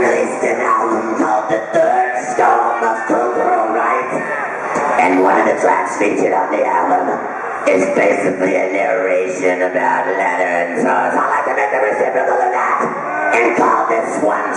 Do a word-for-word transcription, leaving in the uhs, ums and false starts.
released an album called The Third Storm of Cultural Right. And one of the tracks featured on the album is basically a narration about letter and prose. I like to make the reciprocal of that and call this one